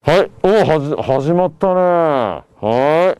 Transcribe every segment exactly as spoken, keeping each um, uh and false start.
はい。おはじ、始まったね。はい。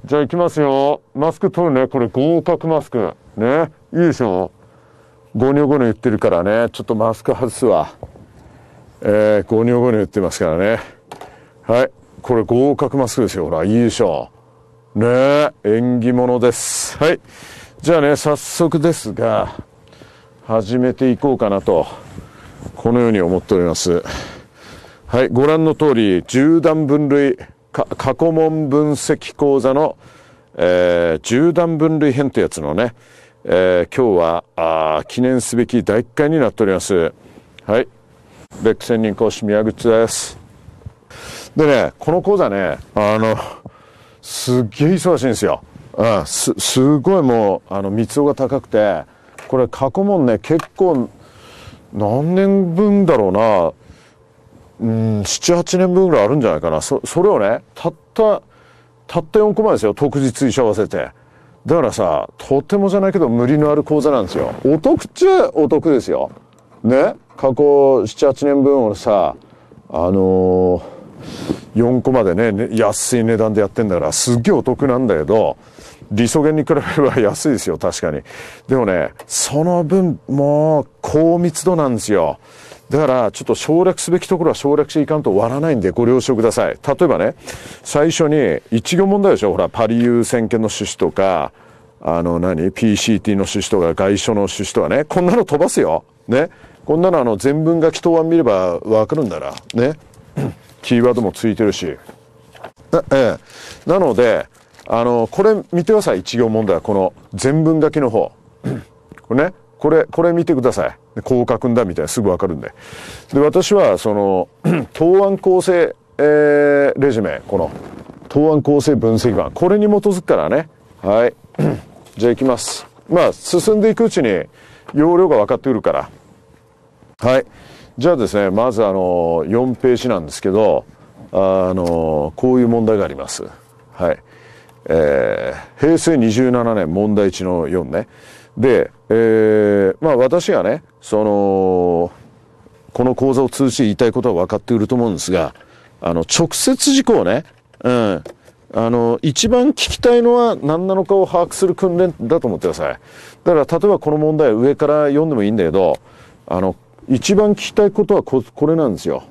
じゃあ行きますよ。マスク取るね。これ合格マスク。ね。いいでしょ。ゴニョゴニョ言ってるからね。ちょっとマスク外すわ。えー、ゴニョゴニョ言ってますからね。はい。これ合格マスクですよ。ほら、いいでしょ。ねえ。縁起物です。はい。じゃあね、早速ですが、始めていこうかなと、このように思っております。はい、ご覧の通り、縦断分類、過去問分析講座の、えー、縦断分類編というやつのね、えー、今日はあ記念すべきだいいっかいになっております。はい。ベック専任講師宮口です。でね、この講座ね、あの、すっげえ忙しいんですよ。うん、す、すごいもう、あの、密度が高くて、これ過去問ね、結構、何年分だろうな、うん、なな、はちねんぶんぐらいあるんじゃないかな。そ、それをね、たった、たったよんコマですよ。特日一緒合わせて。だからさ、とてもじゃないけど無理のある講座なんですよ。お得っちゃお得ですよ。ね。過去なな、はちねんぶんをさ、あのー、よんコマでね、安い値段でやってんだから、すっげえお得なんだけど、理想源に比べれば安いですよ、確かに。でもね、その分、もう、高密度なんですよ。だから、ちょっと省略すべきところは省略していかんと終わらないんでご了承ください。例えばね、最初に一行問題でしょ。ほら、パリ優先権の趣旨とか、あの何、ピーシーティー の趣旨とか、外書の趣旨とかね、こんなの飛ばすよ。ね。こんなのあの、全文書き答案見ればわかるんだな。ね。キーワードもついてるし。な、ええ。なので、あの、これ見てください。一行問題はこの全文書きの方。これね。これ、これ見てください。こう書くんだみたいなすぐわかるんで。で、私は、その、答案構成、えー、レジュメ、この、答案構成分析版、これに基づくからね。はい。じゃあ行きます。まあ、進んでいくうちに、要領が分かってくるから。はい。じゃあですね、まずあの、よんページなんですけど、あの、こういう問題があります。はい。えー、平成にじゅうななねん問題いちのよんね。で、えー、まあ私がね、その、この講座を通じて言いたいことは分かっていると思うんですが、あの、直接事項ね、うん、あの、一番聞きたいのは何なのかを把握する訓練だと思ってください。だから例えばこの問題上から読んでもいいんだけど、あの、一番聞きたいことはこ、これなんですよ。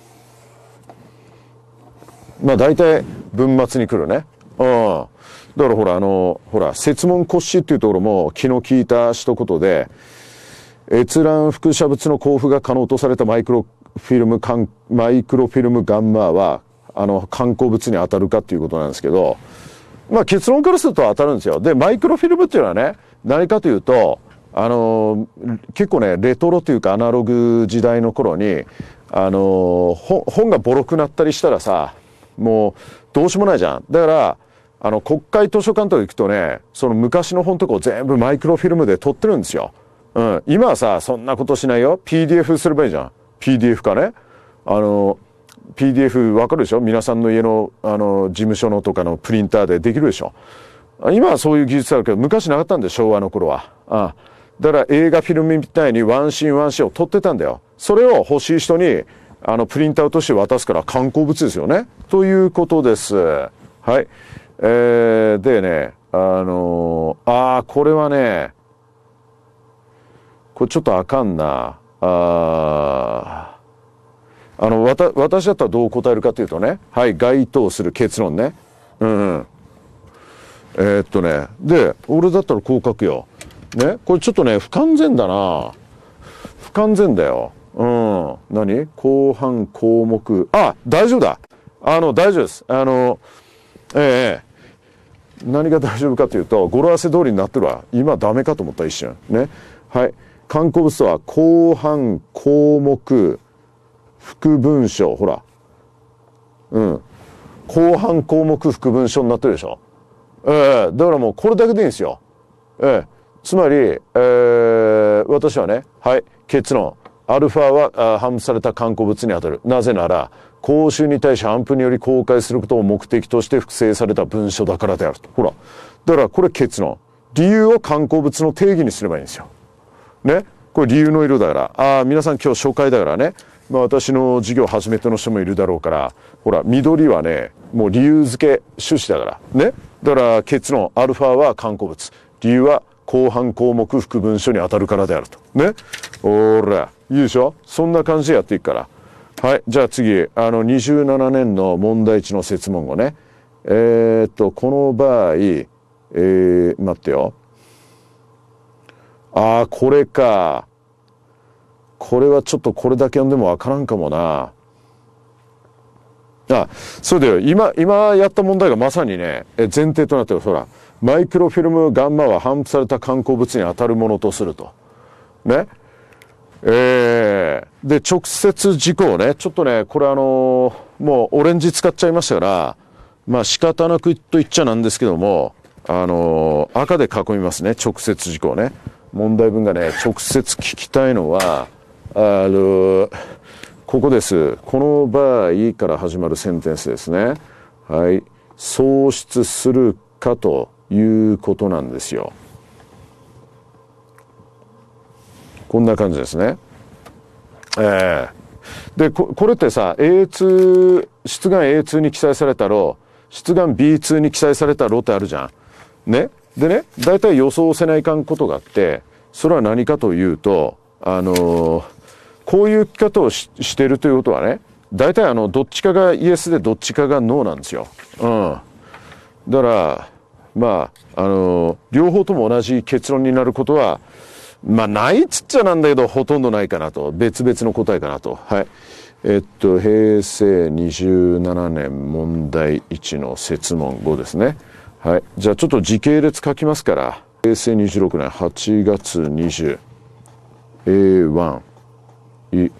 まあ大体文末に来るね。うん。だからほら、あの、ほら、設問骨子っていうところも気の利いた一言で、閲覧輻射物の交付が可能とされたマイクロフィルム、マイクロフィルムガンマは、あの、観光物に当たるかっていうことなんですけど、まあ結論からすると当たるんですよ。で、マイクロフィルムっていうのはね、何かというと、あの、結構ね、レトロというかアナログ時代の頃に、あの、本がボロくなったりしたらさ、もうどうしようもないじゃん。だから、あの、国会図書館とか行くとね、その昔の本とかを全部マイクロフィルムで撮ってるんですよ。うん。今はさ、そんなことしないよ。ピーディーエフ すればいいじゃん。ピーディーエフ かね。あの、ピーディーエフ わかるでしょ？皆さんの家の、あの、事務所のとかのプリンターでできるでしょ。今はそういう技術あるけど、昔なかったんで、昭和の頃は。ああ。だから映画フィルムみたいにワンシーンワンシーンを撮ってたんだよ。それを欲しい人に、あの、プリンターとして渡すから観光物ですよね。ということです。はい。えー、でね、あのー、ああ、これはね、これちょっとあかんな。ああの、わた、私だったらどう答えるかというとね、はい、該当する結論ね。うん、うん。えー、っとね、で、俺だったらこう書くよ。ね、これちょっとね、不完全だな。不完全だよ。うん。何？後半項目。あ、大丈夫だ。あの、大丈夫です。あの、ええ何が大丈夫かというと、語呂合わせ通りになってるわ。今ダメかと思った一瞬。ね。はい。観光物とは、後半項目、副文章。ほら。うん。後半項目、副文章になってるでしょ。ええだからもうこれだけでいいんですよ。ええつまり、えー、私はね、はい、結論。アルファは頒布された刊行物に当たる。なぜなら、公衆に対し頒布により公開することを目的として複製された文書だからであると。ほら。だからこれ結論。理由を刊行物の定義にすればいいんですよ。ね。これ理由の色だから。ああ、皆さん今日初回だからね。 まあ、私の授業初めての人もいるだろうから、ほら、緑はね、もう理由付け趣旨だから。ね。だから結論、アルファは刊行物。理由は後半項目副文書に当たるからであると。ね。ほら、いいでしょ？そんな感じでやっていくから。はい。じゃあ次、あの、にじゅうななねんの問題地の設問語ね。えー、っと、この場合、えー、待ってよ。ああ、これか。これはちょっとこれだけ読んでもわからんかもな。あ、そうだよ。今、今やった問題がまさにね、前提となってる。ほら、マイクロフィルムガンマは反布された観光物に当たるものとすると。ね。えー、で、直接事項ね。ちょっとね、これあのー、もうオレンジ使っちゃいましたから、まあ仕方なくと言っちゃなんですけども、あのー、赤で囲みますね。直接事項ね。問題文がね、直接聞きたいのは、あの、ここです。この場合から始まるセンテンスですね。はい。喪失するかということなんですよ。こんな感じですね。ええー、でこ、これってさ、エーツー、出願 エーツー に記載されたろ、出願 ビーツー に記載されたろってあるじゃん。ね。でね、大体予想せないかんことがあって、それは何かというと、あのー、こういう書き方を し, してるということはね、大体あの、どっちかがイエスでどっちかがノーなんですよ。うん。だから、まあ、あのー、両方とも同じ結論になることは、まあ、ないっつっちゃなんだけど、ほとんどないかなと。別々の答えかなと。はい。えっと、へいせいにじゅうななねん問題いちの設問ごですね。はい。じゃあちょっと時系列書きますから。へいせいにじゅうろくねんはちがつにじゅう、エーワン、い、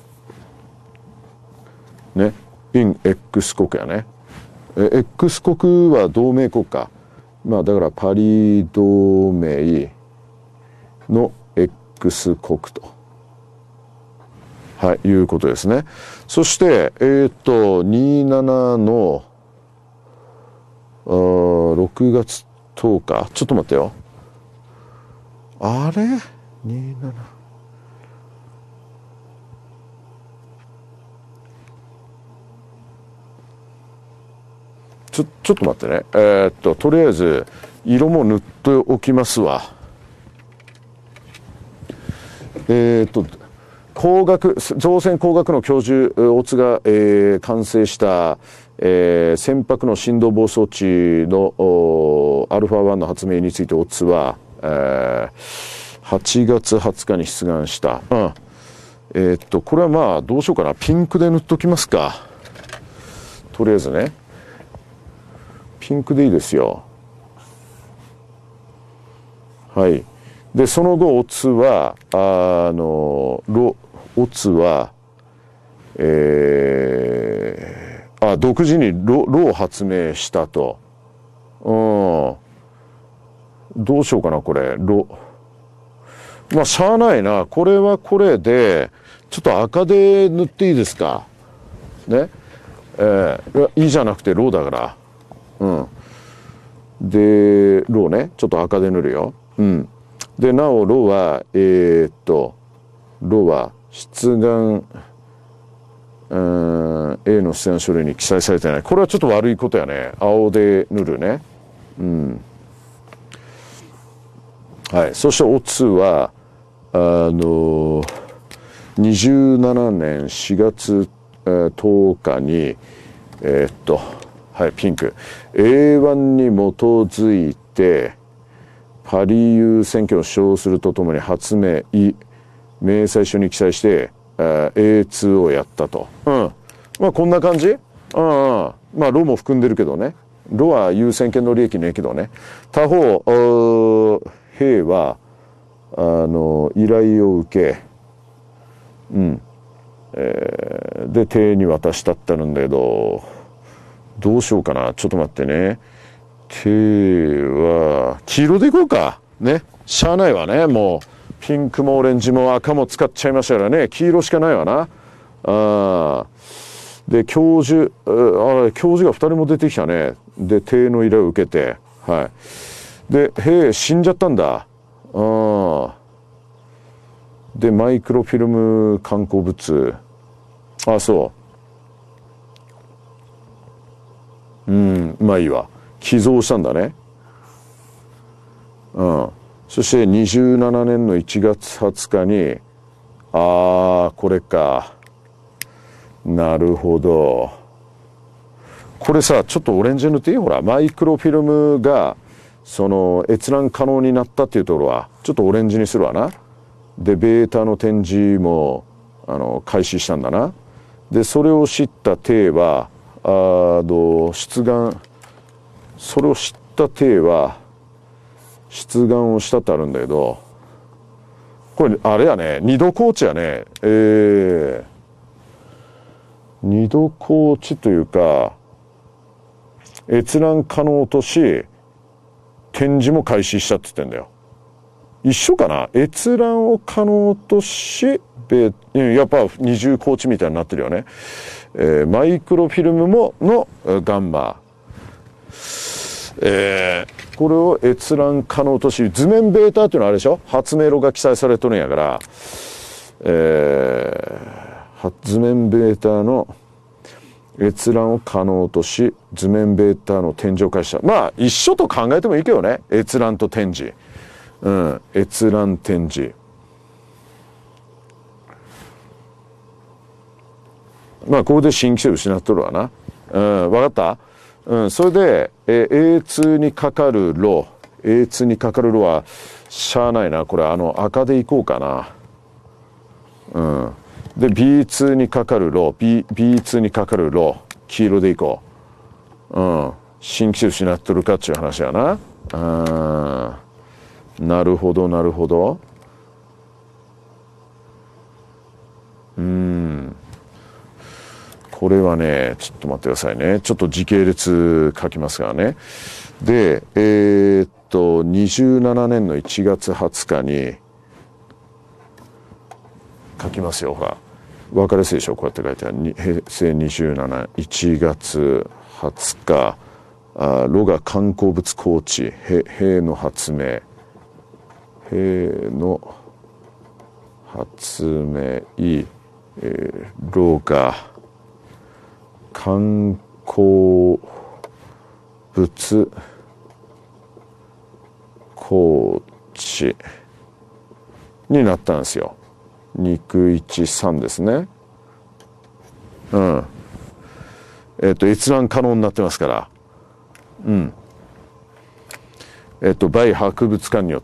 ね。in X 国やね。え、X 国は同盟国か。まあだからパリ同盟の X 国と。はい、いうことですね。そして、えっと、にじゅうななの、あろくがつとおか。ちょっと待ってよ。あれ ?にじゅうなな。ちょ、ちょっと待ってね。えー、っと、とりあえず、色も塗っておきますわ。えー、っと、工学、造船工学の教授、オツが、えー、完成した、えー、船舶の振動防装置のアルファワンの発明についてオツは、えー、はちがつはつかに出願した。うん。えー、っと、これはまあ、どうしようかな。ピンクで塗っときますか。とりあえずね。ピンクでいいですよ。はい。で、その後、オツは、あの、ロ、オツは、えー、あ、独自にロ、ロを発明したと。うん。どうしようかな、これ。ロ。まあ、しゃあないな。これはこれで、ちょっと赤で塗っていいですか。ね。えー、いいじゃなくて、ロだから。うん。で、ロね。ちょっと赤で塗るよ。うん。で、なお、ロは、えー、っと、ロは、出願、うん、A の出願書類に記載されてない。これはちょっと悪いことやね。青で塗るね。うん。はい。そして、オツは、あの、にじゅうななねんしがつとおかに、えー、っと、はい、ピンク。エーワン に基づいて、パリ優選挙を使用するとともに発明、い、明細書に記載して、エーツー をやったと。うん。まあこんな感じ。うん、うん。まあロも含んでるけどね。ロは優先権の利益ねえけどね。他方、兵は、あの、依頼を受け、うん。えー、で、手に渡したってあるんだけど、どうしようかな。ちょっと待ってね。手は、黄色でいこうか。ね。しゃあないわね。もう、ピンクもオレンジも赤も使っちゃいましたからね。黄色しかないわな。あで、教授、あ教授がふたりも出てきたね。で、手の依頼を受けて。はい。で、へえ、死んじゃったんだ。あで、マイクロフィルム観光物。 あ、そう。うん、まあいいわ。寄贈したんだね。うん。そしてにじゅうななねんのいちがつはつかに、ああ、これか。なるほど。これさ、ちょっとオレンジ塗っていい？ほら、マイクロフィルムが、その、閲覧可能になったっていうところは、ちょっとオレンジにするわな。で、ベータの展示も、あの、開始したんだな。で、それを知った体は、あの、出願、それを知った体は、出願をしたってあるんだけど、これ、あれやね、二度高知やね。えー、二度高知というか、閲覧可能とし、展示も開始したって言ってんだよ。一緒かな？閲覧を可能とし、やっぱ二重高知みたいになってるよね。えー、マイクロフィルムものガンマ。えー、これを閲覧可能とし、図面ベータっていうのはあれでしょ？発明路が記載されとるんやから、えー、図面ベータの閲覧を可能とし、図面ベータの展示を開始した。まあ、一緒と考えてもいいけどね。閲覧と展示。うん。閲覧展示。まあ、これで新規性失っとるわな。うん。わかった？うん。それで、え、エーツー にかかるロ。エーツー にかかるロは、しゃあないな。これ、あの、赤でいこうかな。うん。で、ビーツー にかかるロ、B、ビーツー にかかるロ、黄色でいこう。うん。新規性失っとるかっていう話やな。うん。なるほど、なるほど。うん。これはね、ちょっと待ってくださいね。ちょっと時系列書きますからね。で、えー、っと、にじゅうななねんのいちがつはつかに、書きますよ、ほら。分かりやすいでしょ、こうやって書いてある。平成にじゅうなな、いちがつはつか、あロが観光物高知、兵の発明、兵の発明、えー、ロが観光物高知になったんですよ。肉一三ですね。うん。えっと、閲覧可能になってますから。うん。えっと、バ博物館によって。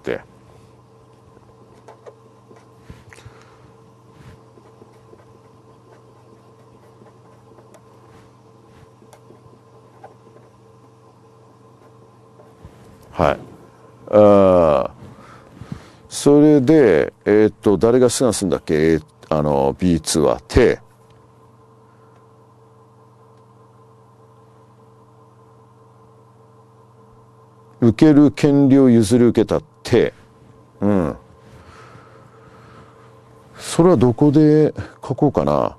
はい。あそれで、えっと、誰が出願するんだっけ？あの、ビーツー は、手。受ける権利を譲り受けた手。うん。それはどこで書こうかな。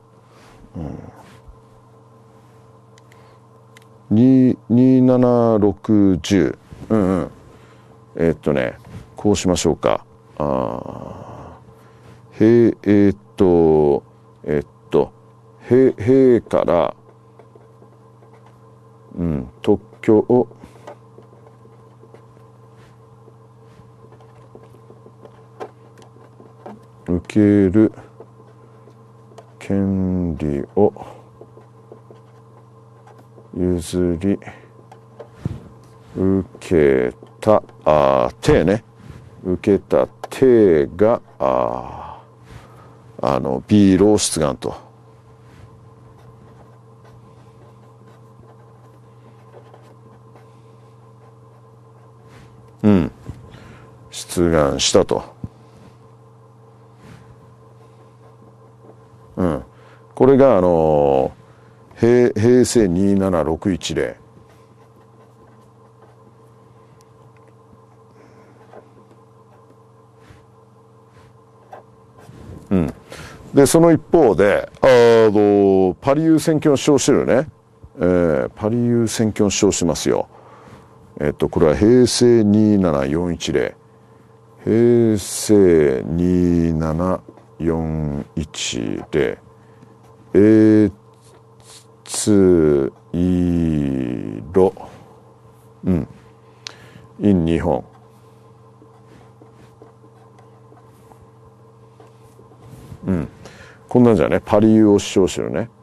うん、に、にななろくいち。うんうん。えー、っとね、こうしましょうか。あへえー、っと、えー、っと、へ、へから、うん、特許を、受ける権利を譲り受けた、あ、手ね。受けた手が、あ、あの、ビールを出願と。うん。出願したと。うん。これが、あの、平、平成にななろくいちで、うん。で、その一方で、あの、パリ優先権を主張してるね。えー、パリ優先権を主張しますよ。えっと、これは平成にななよんいちで、平成にななよんいちで、 越色、うん、in 日本。うん、こんなんじゃね、パリユオシオシルね。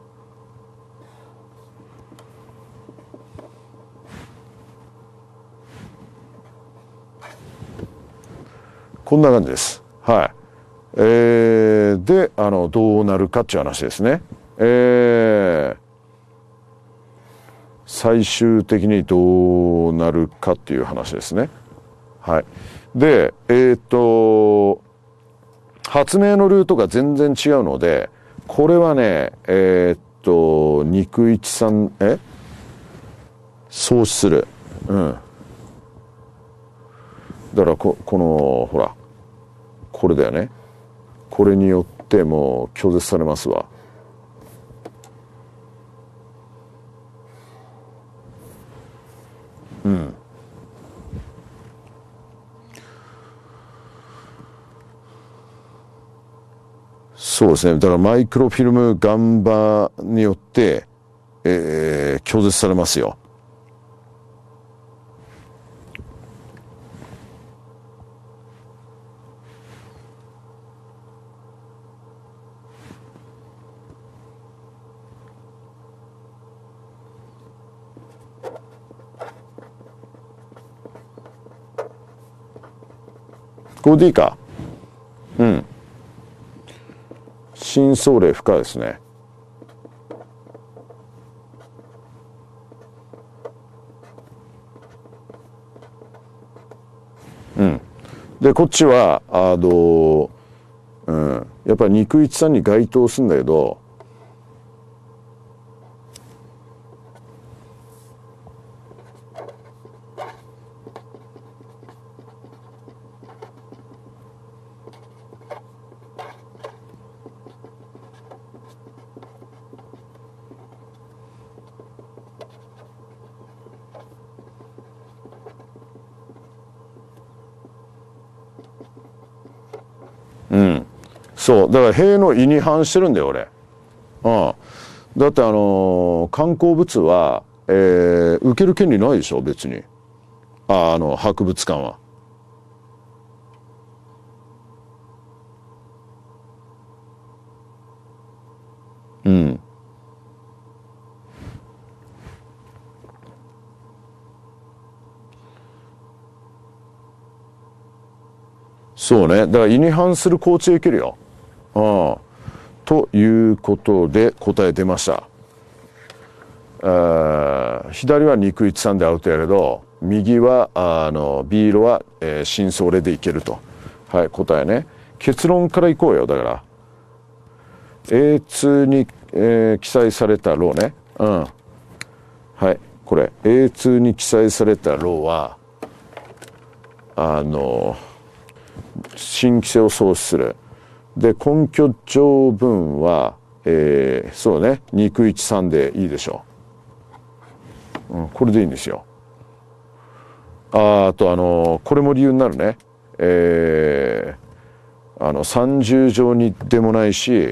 こんな感じです。はい。えー、で、あの、どうなるかっていう話ですね。えー、最終的にどうなるかっていう話ですね。はい。で、えっと、発明のルートが全然違うので、これはね、えー、っと、肉一さん、え創出する。うん。だからこ、この、ほら、これだよね。これによってもう拒絶されますわ。うん。そうですね。だからマイクロフィルムガンバによって、えー、拒絶されますよ。これでいいか。うん。深層例不可ですね。うん。で、こっちは、あの、うん。やっぱり肉一さんに該当するんだけど、うん。そう。だから塀の意に反してるんだよ、俺。うん。だってあのー観光物は、えー、受ける権利ないでしょ、別に。あ、あの、博物館は。うん。そうね。だから意に反する高知へ行けるよ。うん。ということで答え出ました。あ、左は肉一さんでアウトやけど、右はあの B 色は、えー、真相例でいけると。はい、答えね。結論からいこうよ。だから エーツー に、えー記載されたローね。うん。はい、これ エーツー に記載されたローはあの新規性を創出する。で、根拠条文は、えー、そうね、肉一さんでいいでしょう。うん、これでいいんですよ。あ、あとあのこれも理由になるね。えー、あのさんじゅう条にでもないし、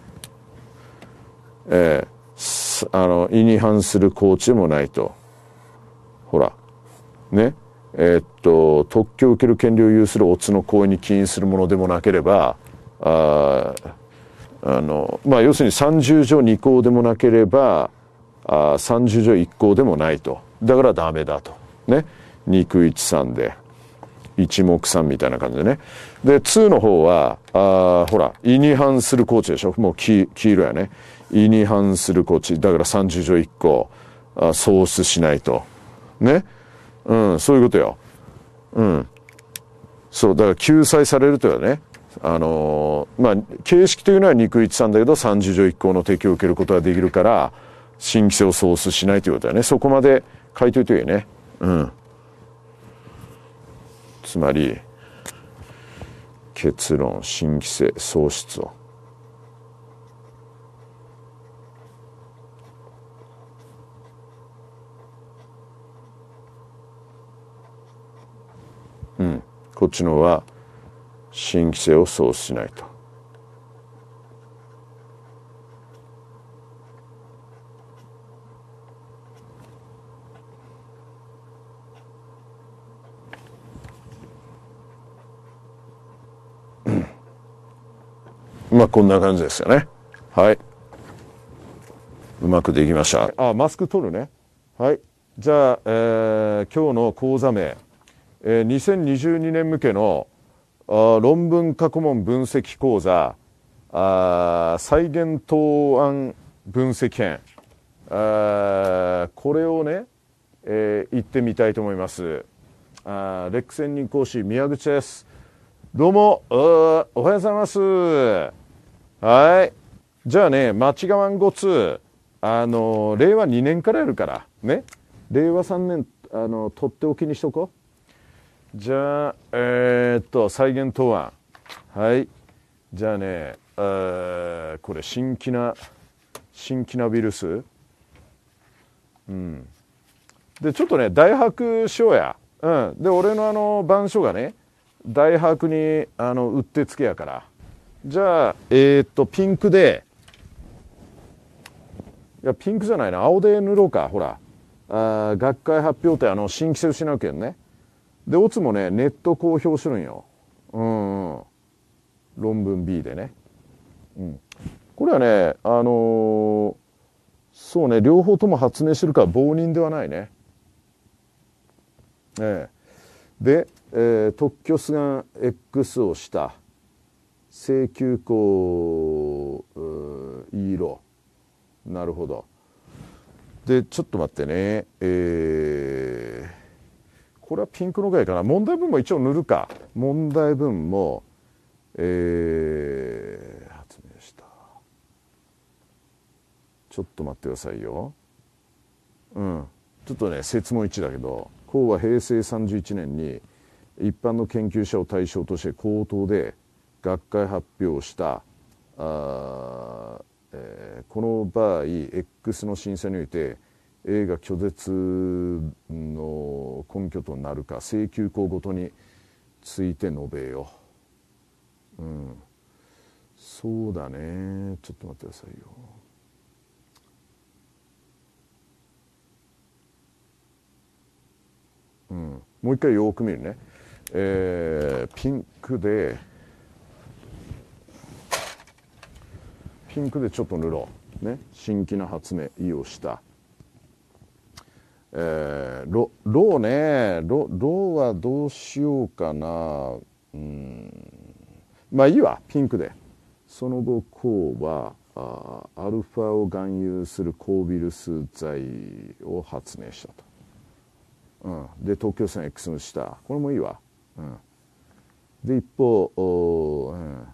えー、あの意に反する高知でもないと。ほらね、えー、っと特許を受ける権利を有するオツの行為に起因するものでもなければ、ああのまあ要するにさんじゅう条に項でもなければ、あさんじゅう条いっ項でもないと。だからダメだとね。肉一さんで一目散みたいな感じでね。でにの方はあほら意に反する高知でしょ。もう 黄, 黄色やね。意に反する高知だからさんじゅう条いっ項あ創出しないとね。うん、そういうことよ。うん、そうだから救済されるというね。あのー、まあ形式というのは肉一さんだけどさんじゅう条いっ項の適用を受けることができるから新規性を創出しないということだよね。そこまで書いといていいね。うん。つまり結論新規性創出を。うん。こっちのは新規性を創出しないと。 まあこんな感じですよね。はい。うまくできました。あ、マスク取るね。はい。じゃあ、えー、今日の講座名、えー、にせんにじゅうにねん向けのあ論文過去問分析講座、あ再現答案分析編、あこれをね、えー、行ってみたいと思います。あレック専任講師宮口です。どうもおはようございます。はい。じゃあね、間違わんごつ、あの令和にねんからやるからね、令和さんねんあのとっておきにしとこう。じゃあえー、っと再現答案、はい。じゃあね、あこれ新規な新規なウイルス、うんでちょっとね大白しようや、うん、で俺のあの板書がね大白にあのうってつけやから、じゃあえー、っとピンクで、いやピンクじゃないな、青で塗ろうか。ほらあ学会発表ってあの新規性失うけんね。でオツもねネット公表するんよ、うん、うん、論文 B でね、うん、これはねあのー、そうね両方とも発明してるから棒人ではないね。ええ、で、えー、特許出願 X をした請求項色、なるほど。でちょっと待ってね、えー、これはピンクのぐらいかな。問題文も一応塗るか。問題文も、えー、発明した。ちょっと待ってくださいよ。うんちょっとね設問いちだけど、項は平成さんじゅういちねんに一般の研究者を対象として口頭で学会発表したあ、えー、この場合 X の審査において A が拒絶の根拠となるか請求項ごとについて述べよう。うん、そうだね、ちょっと待ってくださいよ。うん、もう一回よく見るね。えー、ピンクでピンクでちょっと塗ろうね。新規な発明をした、えー、ロローね、ロローはどうしようかな。うん、まあいいわ、ピンクで。その後項はあアルファを含有する抗ウイルス剤を発明したと。うん、で特許線 X の下、これもいいわ、うん、で一方お、うん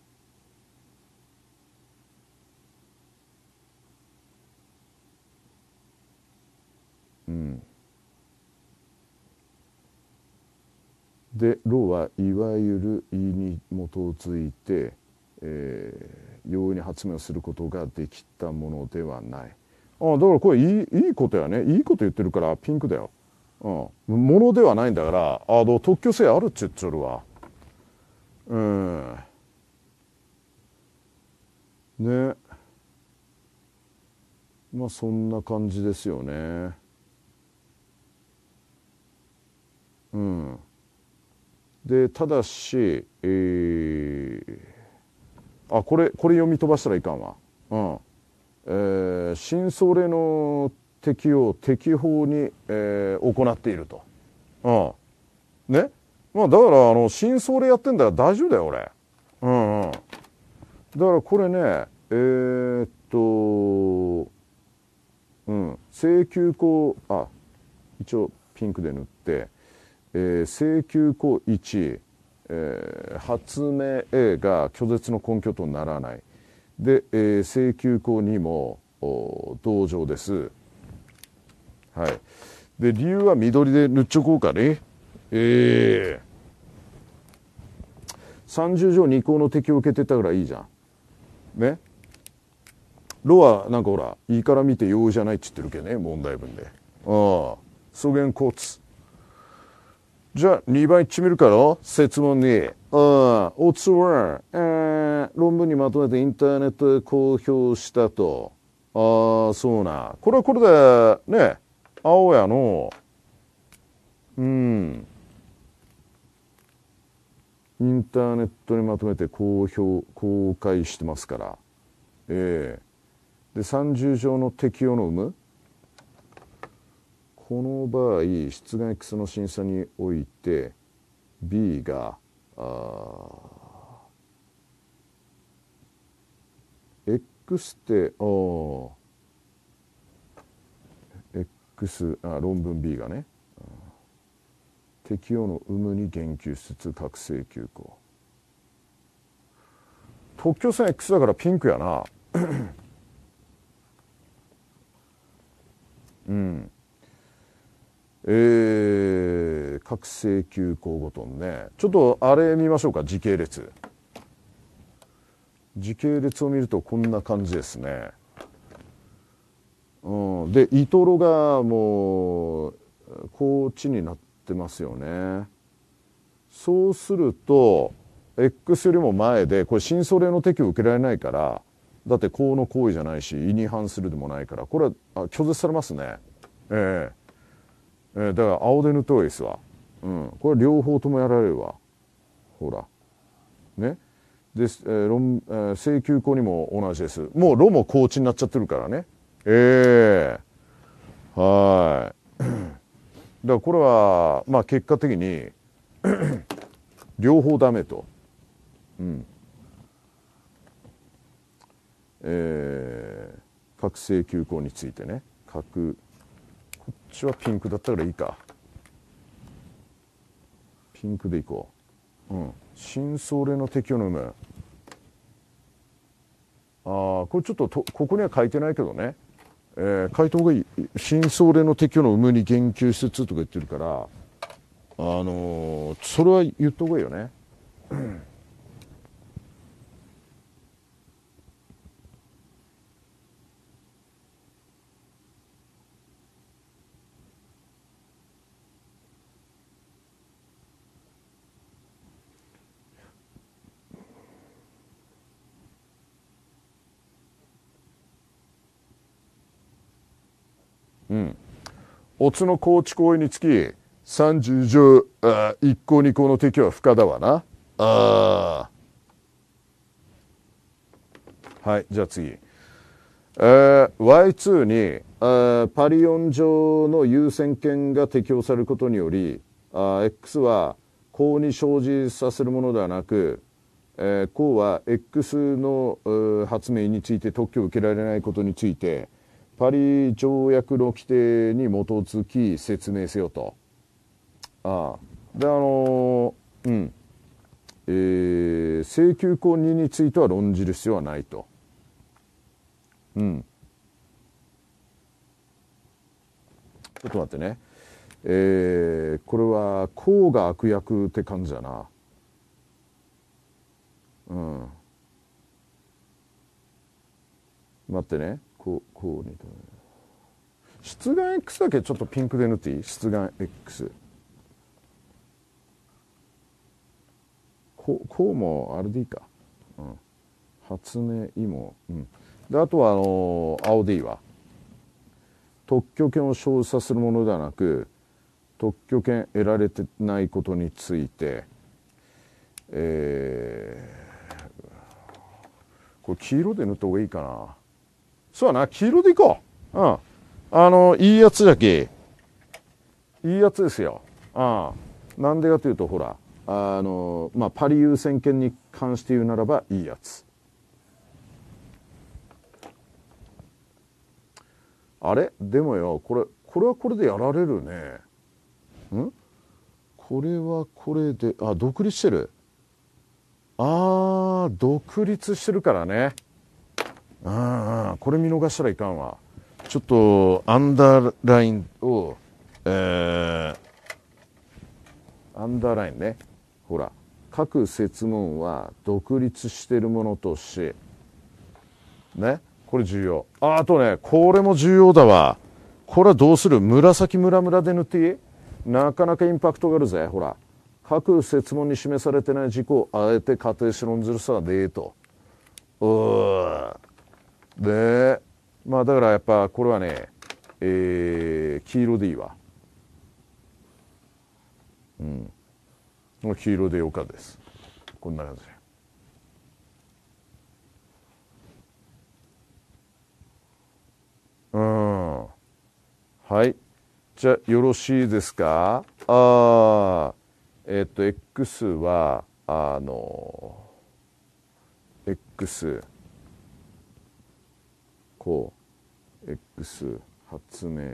うん、でロはいわゆる意に基づいて、えー、容易に発明することができたものではない。あだからこれいいいいことやね、いいこと言ってるからピンクだよ。うん、ものではないんだから、あの特許性あるっちゅっちょるわ。うんね、まあそんな感じですよね。うん、でただし、えー、あこれこれ読み飛ばしたらいかんわ。うんえー、新総令の適用適法に、えー、行っていると。うんね、まあだからあの新総令やってんだから大丈夫だよ俺。うんうんだからこれねえー、っとうん請求項、あ一応ピンクで塗って、えー、請求項いち、えー、発明 A が拒絶の根拠とならないで、えー、請求項にも同情です。はい。で理由は緑で塗っちょこうかね。ええー、さんじゅう条に項の適用を受けてたからいいじゃんね。ロはなんかほらいいから見て容易じゃないっつってるけどね問題文で。ああ素言コツ。じゃあにばんいっち見るから設問に、ああオツは、えー、論文にまとめてインターネットで公表したと。ああそうな、これはこれでね青やのうんインターネットにまとめて公表公開してますから、えー、でさんじゅう乗の適用の有無、この場合出願 X の審査において B があ X ってあ X あ論文 B がね、適用の有無に言及しつつ各請求項、特許線 X だからピンクやなうんえー、各請求項ごとにね、ちょっとあれ見ましょうか、時系列。時系列を見るとこんな感じですね。うん、でイトロがもうこっちになってますよね。そうすると X よりも前で、これ新訴令の適用を受けられないから、だって公の行為じゃないし意に反するでもないから、これはあ拒絶されますね。えええー、だから青で塗った方がいいですわ。うん、これ両方ともやられるわ。ほらね。で、えー論えー、請求項にも同じです。もうロも高知になっちゃってるからね。ええー、はい。だからこれはまあ結果的に両方ダメと。うん。えー、各請求項についてね、各こっちはピンクだったからいいか。ピンクでいこう。うん。新総令の適用の有無。ああ、これちょっととここには書いてないけどね。えー、書いた方がいい。新総令の適用の有無に言及しつつとか言ってるから、あのー、それは言った方がいいよね。うん。オツの高知行為につきさんじゅう条いっ項に項の適用は不可だわな。あはい、じゃあ次。えー、ワイツー に、えー、パリオン上の優先権が適用されることにより、あ X は項に生じさせるものではなく、えー、項は X の発明について特許を受けられないことについてパリ条約の規定に基づき説明せよと。ああであのー、うんえー、請求項にについては論じる必要はないと。うんちょっと待ってね。えー、これは項が悪役って感じだな。うん待ってね。こうこうに出願 X だけちょっとピンクで塗っていい？出願 X こうこうもあれでいいか、うん、発明いも、うん、であとはあのー、青でいいわ。特許権を生じさせるものではなく特許権得られてないことについて、えー、これ黄色で塗った方がいいかな。そうだな、黄色でいこう。うん。あの、いいやつだけ。いいやつですよ。ああ。なんでかというと、ほら、あの、まあ、パリ優先権に関して言うならば、いいやつ。あれでもよ、これ、これはこれでやられるね。んこれはこれで、あ、独立してる。ああ、独立してるからね。ああ、これ見逃したらいかんわ。ちょっとアンダーラインを、えー、アンダーラインね。ほら、各設問は独立しているものとし、ね、これ重要。あ、あとね、これも重要だわ。これはどうする？紫ムラムラで塗っていい？なかなかインパクトがあるぜ。ほら、各設問に示されてない事項をあえて仮定し論ずるさはねえと。うーで、まあだからやっぱこれはね、えー、黄色でいいわ。うん。黄色でよかです。 こんな感じ。うん。はい。じゃあよろしいですか。あえっと X はあの X こう X 発明、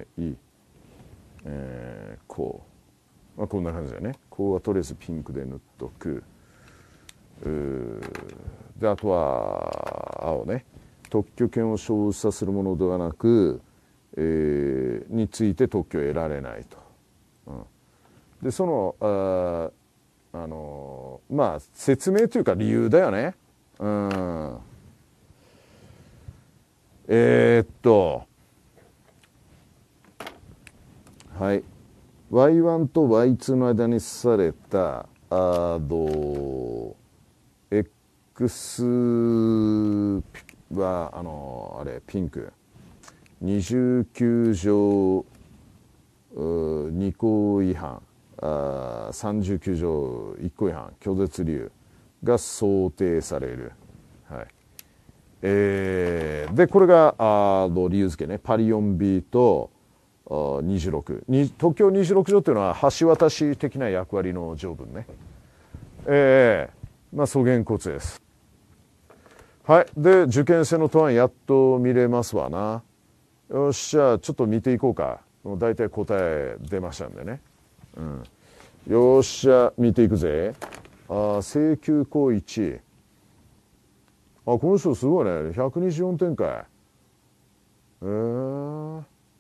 えー、こう、まあ、こんな感じだよね。こうはとりあえずピンクで塗っとく。であとは青ね。特許権を生産するものではなく、えー、について特許を得られないと。うん、でそのああのまあ説明というか理由だよね。うん、えー、っとはい ワイワン と ワイツー の間にされたあの X はあのあれピンクにじゅうきゅう条に項違反あさんじゅうきゅう条いっ項違反拒絶理由が想定される。はいえー、でこれがあの理由付けね。パリ よんビー とにじゅうろくに特許にじゅうろく条というのは橋渡し的な役割の条文ね。えー、まあ素原骨です。はいで受験生の答案やっと見れますわな。よっしゃちょっと見ていこうか。もう大体答え出ましたんでね、うん、よっしゃ見ていくぜ。あ請求項いち。あこの人すごいね。ひゃくにじゅうよんてんかい。えー、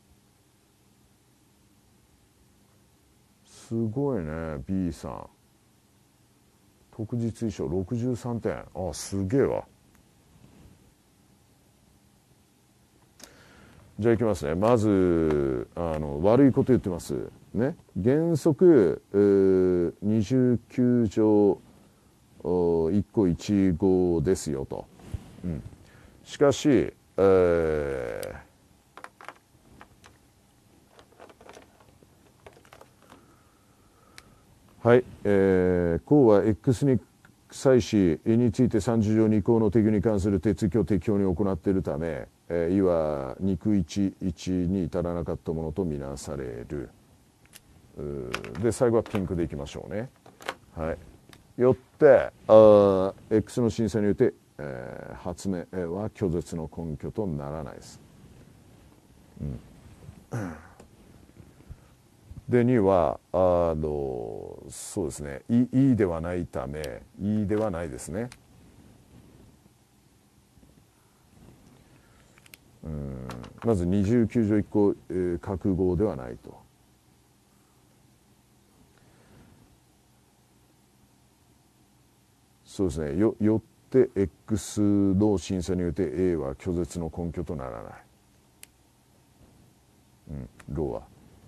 すごいね。 B さん特実衣装ろくじゅうさんてん。あすげえわ。じゃあいきますね。まずあの悪いこと言ってますね。原則にじゅうきゅう条いっ項いち号ですよと、うん、しかし、えー、はい、えー、項は X に際しについてさんじゅう条に項の適用に関する手続きを適用に行っているため、えー、いわ肉いちいちに至らなかったものとみなされる。で最後はピンクでいきましょうね。はいよってあ X の審査によって、えー、発明は拒絶の根拠とならないです。うん、でにはあのそうですねいいいではないためいいではないですね。うんまずにじゅうきゅう条いっ項、えー、覚悟ではないと。そうですね よ, よって X の審査によって A は拒絶の根拠とならない。うん、ローは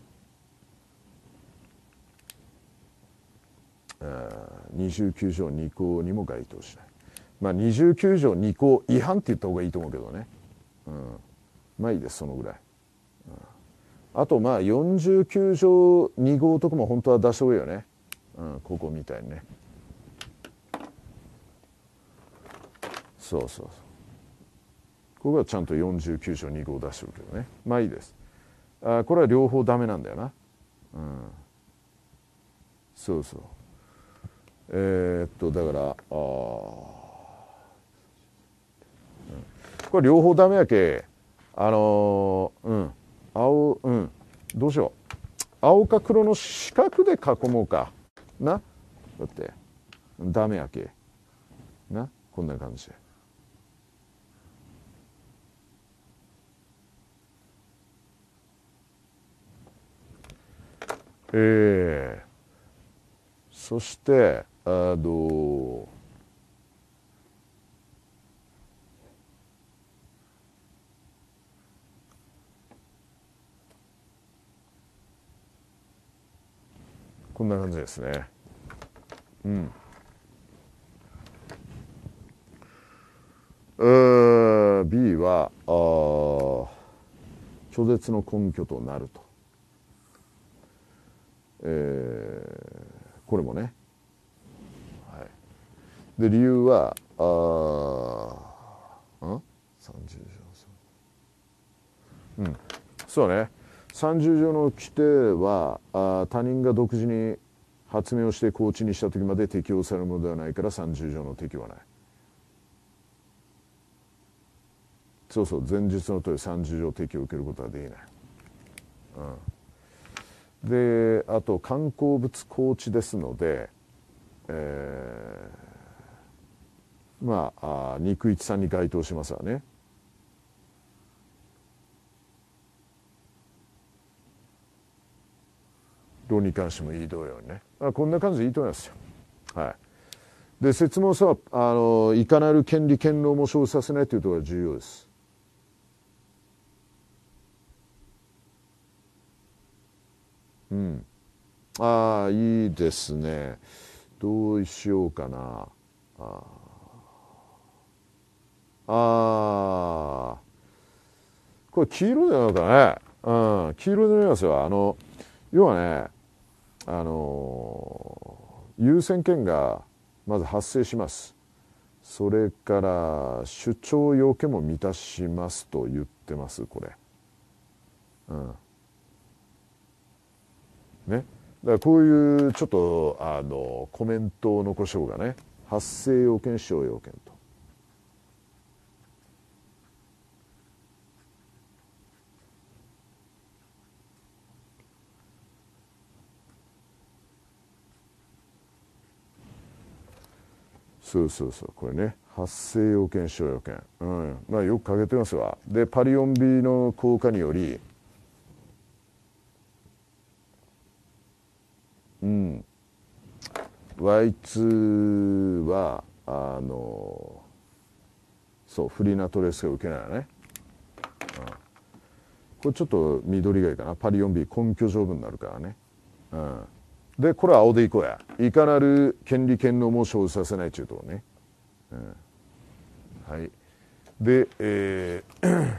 にじゅうきゅう条に項にも該当しない。まあにじゅうきゅう条に項違反って言った方がいいと思うけどね、うん、まあいいですそのぐらい、うん、あとまあよんじゅうきゅう条に号とかも本当は出した方がいいよね、うん、ここみたいにね。そうそうそうここはちゃんとよんじゅうきゅう条に号出してるけどね。まあいいです。あこれは両方ダメなんだよな、うん、そうそうえー、っとだからあ、うん、これ両方ダメやけあのー、うん青うんどうしよう青か黒の四角で囲もうかな。だってダメやけなこんな感じで。えー、そしてあのこんな感じですね。うん。えー、B はあ拒絶の根拠となると。えー、これもね、はいで理由はあんさんじゅう条、うん、そうね、さんじゅう条の規定はあ他人が独自に発明をして公知にした時まで適用されるものではないからさんじゅう条の適用はない。そうそう、前述の通りさんじゅう条適用を受けることはできない。うん、であと観光物公知ですので、えー、まああ肉一さんに該当しますわね。論に関してもいい同様にね、あこんな感じでいいと思いますよ。はい、で説問さあのいかなる権利権能も生じさせないというところが重要です。うん、ああいいですね。どうしようかな。ああこれ黄色じゃないかね。うん、黄色で見ますよ。あの要はね、あの優先権がまず発生します。それから主張要件も満たしますと言ってますこれ。うんね、だからこういうちょっとあのコメントを残しようがね、発生要件主張要件と。そうそうそう、これね、発生要件主張要件、うん、まあよくかけてますわ。でパリオン ビー の効果により、うん、ワイツー はあのそうフリーなトレースが受けないよね、うん、これちょっと緑がいいかな。パリオン ビー 根拠条文になるからね、うん、でこれは青でいこうや。いかなる権利権能も生じさせないというところね、うん、はい。で、えー、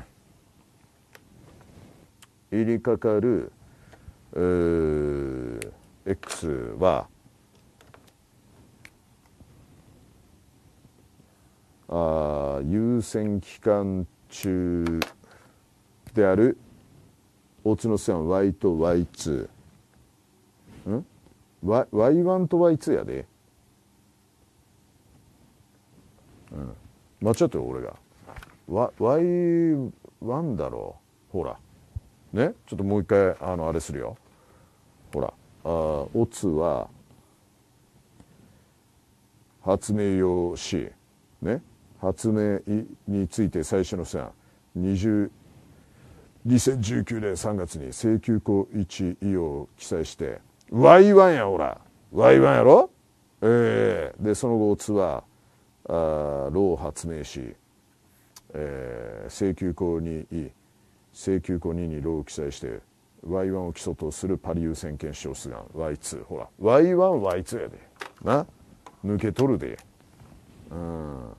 入りかかる、えー、X はあ優先期間中であるオツの線 Y と ワイツー、 ん ワイワン と ワイツー やで、うん、間違ってる俺が。ワイワン だろう。ほらね、ちょっともう一回あのあれするよ。ほらあオツは発明用 C ね、発明について最初の線にじゅうにせんじゅうきゅうねんさんがつに請求項いち以を記載して ワイワン や。ほら ワイワン やろ、えー、でその後オツはあロー発明し、えー、請求項にい請求項ににローを記載して ワイワン を基礎とするパリ優先権主張出願 ワイツー、 ほら ワイワン ワイツー やでな、抜け取るで、うん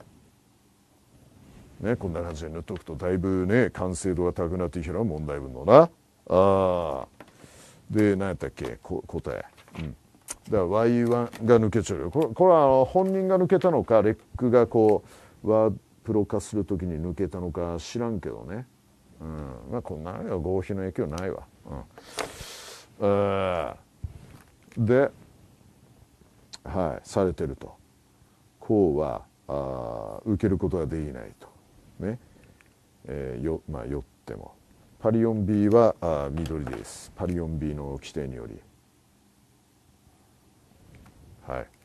ね、こんな感じで塗っとくとだいぶね完成度が高くなってきたら問題文のな。あで何やったっけこ答え、うん、だから ワイワン が抜けちゃうよ。これこれはあの本人が抜けたのかレックがこうワープロ化するときに抜けたのか知らんけどね、うん、まあこんなのは合否の影響ないわ、うん、ではいされてると。こうはあ受けることができないとね、えー、よまあよってもパリオン ビー はあ緑です。パリオン ビー の規定により、はい。